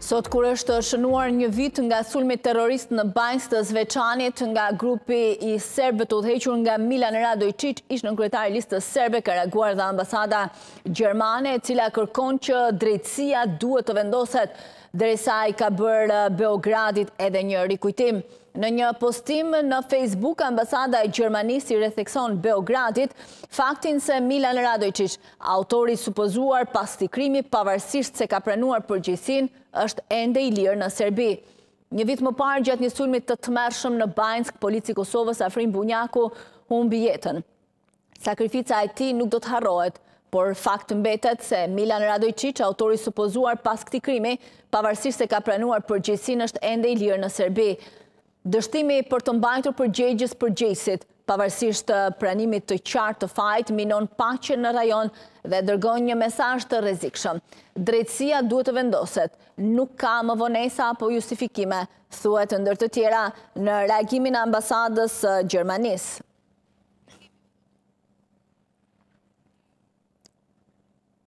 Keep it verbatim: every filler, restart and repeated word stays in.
Sot kur është shënuar një vit nga sulmi terrorist në Banjë të Zveçanit nga grupi i serbëve të udhëhequr nga Milan Radojčić, ish nënkryetari i listës serbe, ka reaguar dhe ambasada gjermane, e cila kërkon që drejtësia duhet të vendoset derisa i ka bërë Beogradit edhe një rikujtim. Në një postim në Facebook, ambasada e Gjermanisë i rrethekson Beogradit faktin se Milan Radojčić, autori supozuar pas këtij krimi, pavarësisht se ka pranuar përgjegjësinë, është ende i lirë në Serbi. Një vit më parë, gjatë një sulmi të tmerrshëm në Banjsk, polici i Kosovës Afrim Bunjaku humbi jetën. Sakrifica e tij nuk do të harrohet, por fakt mbetet se Milan Radojčić, autori supozuar pas këtij krimi, pavarësisht se ka pranuar përgjegjësinë, është ende i lirë në Serbi. Dështimi për të mbajtur përgjegjës përgjegjësit, pavarësisht pranimit të qartë të fajit, minon paqen në rajon dhe dërgon një mesazh të rrezikshëm. Drejtësia duhet të vendoset, nuk ka më vonesa apo justifikime, thuhet ndër të tjera në reagimin e ambasadës së Gjermanisë.